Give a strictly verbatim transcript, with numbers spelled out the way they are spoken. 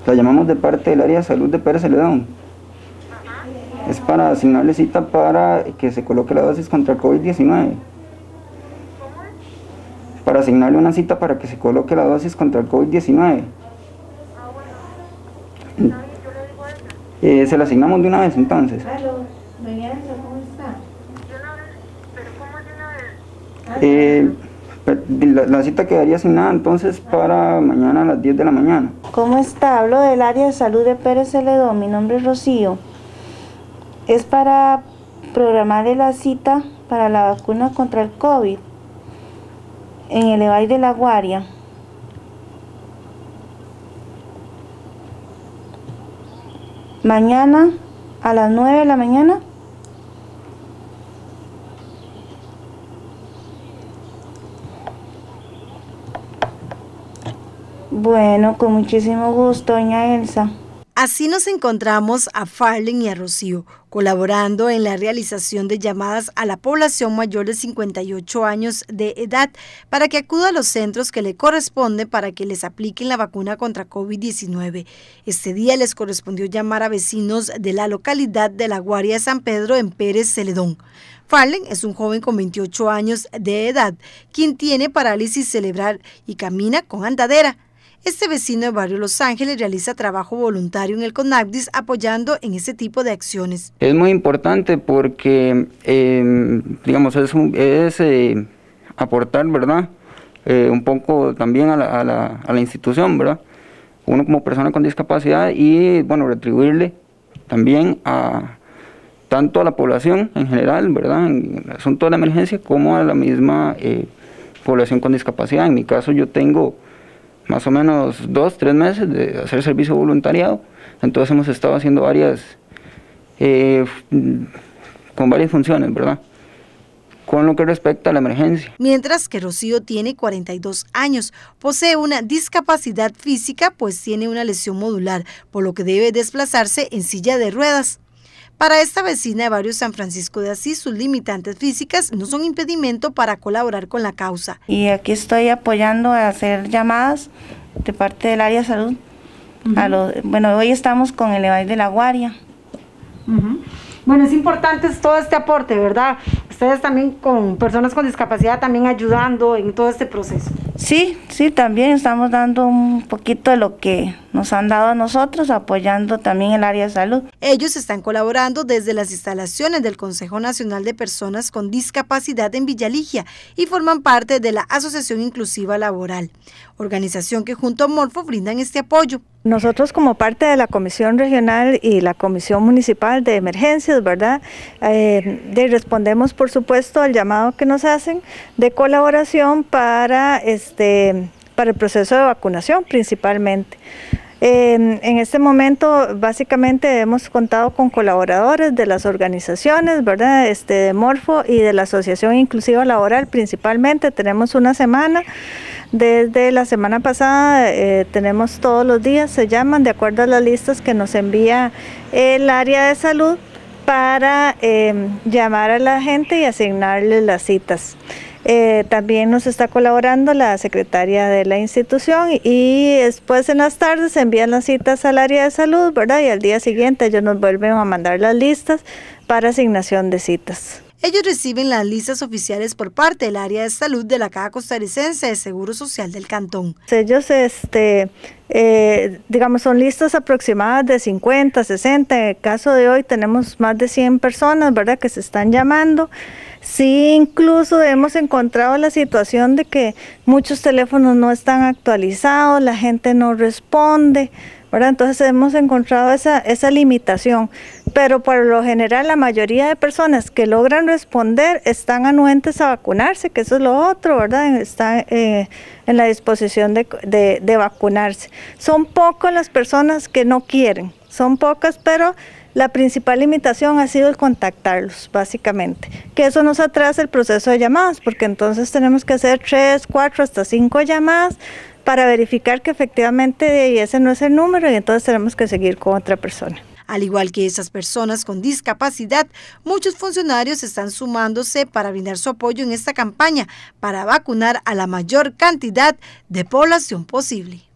La llamamos de parte del área de salud de Pérez Celedón. Es para asignarle cita para que se coloque la dosis contra el COVID diecinueve. Para asignarle una cita para que se coloque la dosis contra el COVID diecinueve. Eh, se la asignamos de una vez entonces. Eh, la, la cita quedaría asignada entonces para mañana a las diez de la mañana. ¿Cómo está? Hablo del área de salud de Pérez Celedón. Mi nombre es Rocío. Es para programarle la cita para la vacuna contra el COVID en el EVAI de La Guaria. Mañana a las nueve de la mañana. Bueno, con muchísimo gusto, doña Elsa. Así nos encontramos a Farlen y a Rocío, colaborando en la realización de llamadas a la población mayor de cincuenta y ocho años de edad para que acuda a los centros que le corresponden para que les apliquen la vacuna contra COVID diecinueve. Este día les correspondió llamar a vecinos de la localidad de La Guaria de San Pedro en Pérez Celedón. Farlen es un joven con veintiocho años de edad, quien tiene parálisis cerebral y camina con andadera. Este vecino de Barrio Los Ángeles realiza trabajo voluntario en el CONACYT apoyando en ese tipo de acciones. Es muy importante porque, eh, digamos, es, un, es eh, aportar, ¿verdad? Eh, un poco también a la, a, la, a la institución, ¿verdad? Uno como persona con discapacidad y, bueno, retribuirle también a tanto a la población en general, ¿verdad? En el asunto de la emergencia, como a la misma eh, población con discapacidad. En mi caso yo tengo más o menos dos, tres meses de hacer servicio voluntariado, entonces hemos estado haciendo varias, eh, con varias funciones, ¿verdad? Con lo que respecta a la emergencia. Mientras que Rocío tiene cuarenta y dos años, posee una discapacidad física, pues tiene una lesión modular, por lo que debe desplazarse en silla de ruedas. Para esta vecina de Barrio San Francisco de Asís, sus limitantes físicas no son impedimento para colaborar con la causa. Y aquí estoy apoyando a hacer llamadas de parte del área de salud. Uh-huh. a los, bueno, hoy estamos con el EVAI de La Guaria. Uh-huh. Bueno, es importante todo este aporte, ¿verdad? Ustedes también con personas con discapacidad también ayudando en todo este proceso. Sí, sí, también estamos dando un poquito de lo que nos han dado a nosotros, apoyando también el área de salud. Ellos están colaborando desde las instalaciones del Consejo Nacional de Personas con Discapacidad en Villaligia y forman parte de la Asociación Inclusiva Laboral, organización que junto a Morfo brindan este apoyo. Nosotros como parte de la Comisión Regional y la Comisión Municipal de Emergencias, ¿verdad? Eh, de, respondemos por supuesto al llamado que nos hacen de colaboración para, este, para el proceso de vacunación principalmente. Eh, en este momento básicamente hemos contado con colaboradores de las organizaciones, ¿verdad? Este, de Morfo y de la Asociación Inclusiva Laboral principalmente. Tenemos una semana. Desde la semana pasada eh, tenemos todos los días, se llaman de acuerdo a las listas que nos envía el área de salud para eh, llamar a la gente y asignarles las citas. Eh, también nos está colaborando la secretaria de la institución y después en las tardes se envían las citas al área de salud, ¿verdad? Y al día siguiente ellos nos vuelven a mandar las listas para asignación de citas. Ellos reciben las listas oficiales por parte del área de salud de la Caja Costarricense de Seguro Social del Cantón. Ellos, este, eh, digamos, son listas aproximadas de cincuenta, sesenta. En el caso de hoy tenemos más de cien personas, ¿verdad?, que se están llamando. Sí, incluso hemos encontrado la situación de que muchos teléfonos no están actualizados, la gente no responde, ¿verdad? Entonces hemos encontrado esa, esa limitación, pero por lo general la mayoría de personas que logran responder están anuentes a vacunarse, que eso es lo otro, ¿verdad? Están eh, en la disposición de, de, de vacunarse. Son pocas las personas que no quieren, son pocas, pero la principal limitación ha sido el contactarlos, básicamente, que eso nos atrasa el proceso de llamadas, porque entonces tenemos que hacer tres, cuatro, hasta cinco llamadas para verificar que efectivamente ese no es el número y entonces tenemos que seguir con otra persona. Al igual que esas personas con discapacidad, muchos funcionarios están sumándose para brindar su apoyo en esta campaña para vacunar a la mayor cantidad de población posible.